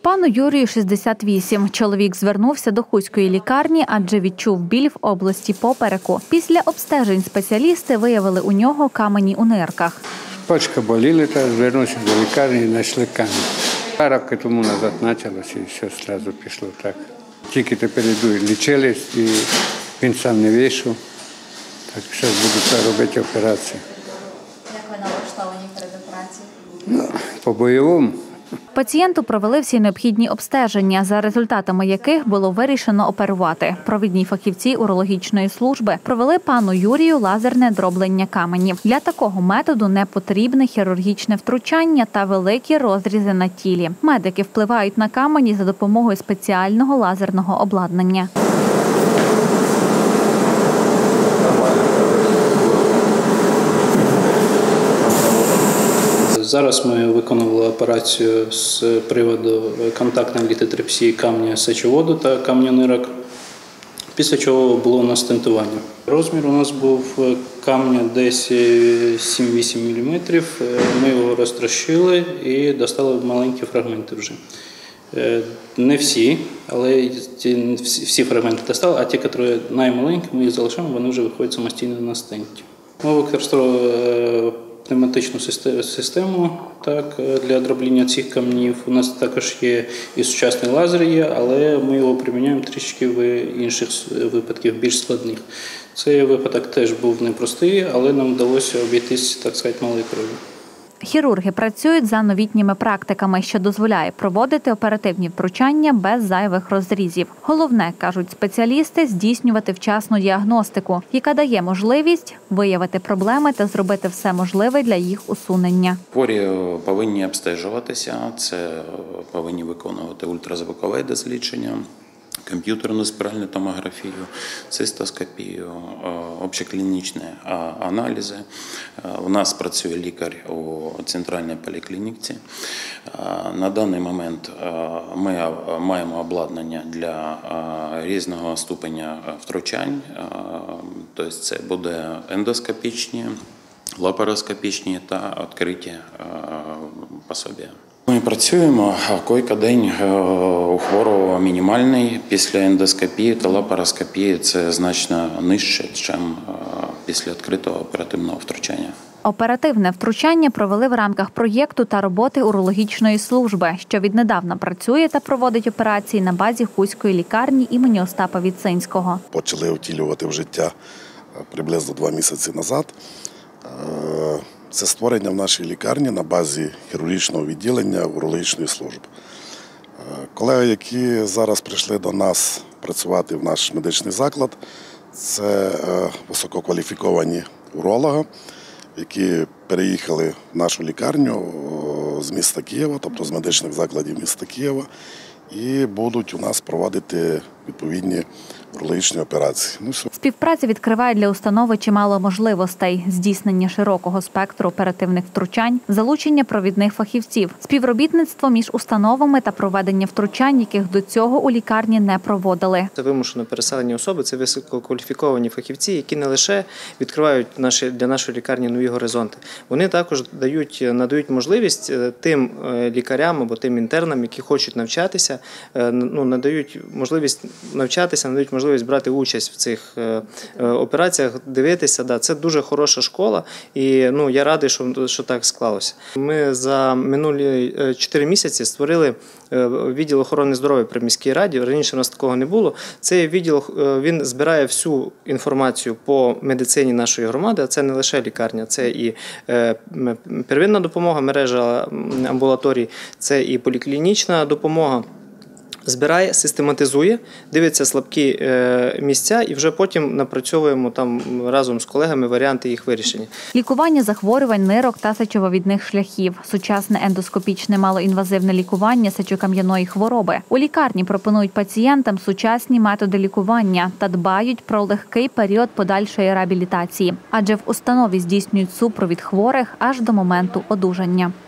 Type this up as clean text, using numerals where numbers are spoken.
Пану Юрію 68. Чоловік звернувся до Хуської лікарні, адже відчув біль в області попереку. Після обстежень спеціалісти виявили у нього камені у нирках. Почка боліла, та звернувся до лікарні і знайшли камінь. 2 роки тому назад почалося і все одразу пішло так. Тільки тепер лічились і він сам не вийшов. Так зараз будуть робити операцію. Як ви налаштовані перед операцією? По-бойовому. Пацієнту провели всі необхідні обстеження, за результатами яких було вирішено оперувати. Провідні фахівці урологічної служби провели пану Юрію лазерне дроблення каменів. Для такого методу не потрібне хірургічне втручання та великі розрізи на тілі. Медики впливають на камені за допомогою спеціального лазерного обладнання. Зараз ми виконували операцію з приводу контактної літотрипсії камня сечоводу та камня нирок, після чого було на стентування. Розмір у нас був камня десь 7-8 мм, ми його розтрощили і достали маленькі фрагменти вже. Не всі, але всі фрагменти достали, а ті, які наймаленькі, ми їх залишаємо, вони вже виходять самостійно на стенті. Ми використовували пневматичну систему для дробління цих камнів. У нас також є і сучасний лазер, але ми його приміняємо трішки в інших випадках, більш складних. Цей випадок теж був непростий, але нам вдалося обійтись, так сказати, малою кров'ю. Хірурги працюють за новітніми практиками, що дозволяє проводити оперативні втручання без зайвих розрізів. Головне, кажуть спеціалісти, здійснювати вчасну діагностику, яка дає можливість виявити проблеми та зробити все можливе для їх усунення. Хворі повинні обстежуватися, це повинні виконувати ультразвукове дослідження, комп'ютерну спіральну томографію, цистоскопію, общеклінічні аналізи. У нас працює лікар у центральній поліклініці. На даний момент ми маємо обладнання для різного ступеня втручань. Тобто це буде ендоскопічні, лапароскопічні та відкриті пособія. Ми працюємо, койка-день у хворого мінімальний. Після ендоскопії та лапароскопії це значно нижче, ніж після відкритого оперативного втручання. Оперативне втручання провели в рамках проєкту та роботи урологічної служби, що віднедавна працює та проводить операції на базі Хуської лікарні імені Остапа Віцинського. Почали втілювати в життя приблизно 2 місяці назад. Це створення в нашій лікарні на базі хірургічного відділення урологічної служби. Колеги, які зараз прийшли до нас працювати в наш медичний заклад, це висококваліфіковані урологи, які переїхали в нашу лікарню з міста Києва, тобто з медичних закладів міста Києва, і будуть у нас проводити відповідні урологічні операції. Співпраця відкриває для установи чимало можливостей: здійснення широкого спектру оперативних втручань, залучення провідних фахівців, співробітництво між установами та проведення втручань, яких до цього у лікарні не проводили. Це вимушено переселені особи, це висококваліфіковані фахівці, які не лише відкривають для нашої лікарні нові горизонти, вони також надають можливість тим лікарям або тим інтернам, які хочуть навчатися, надають можливість навчатися, надають можливість брати участь в цих операціях, дивитися. Це дуже хороша школа, і я радий, що так склалося. Ми за минулі 4 місяці створили відділ охорони здоров'я при міській раді. Раніше у нас такого не було. Цей відділ він збирає всю інформацію по медицині нашої громади, а це не лише лікарня, це і первинна допомога, мережа амбулаторій, це і поліклінічна допомога. Збирає, систематизує, дивиться слабкі місця і вже потім напрацьовуємо там разом з колегами варіанти їх вирішення. Лікування захворювань нирок та сечовидних шляхів, сучасне ендоскопічне малоінвазивне лікування сечокам'яної хвороби. У лікарні пропонують пацієнтам сучасні методи лікування та дбають про легкий період подальшої реабілітації, адже в установі здійснюють супровід хворих аж до моменту одужання.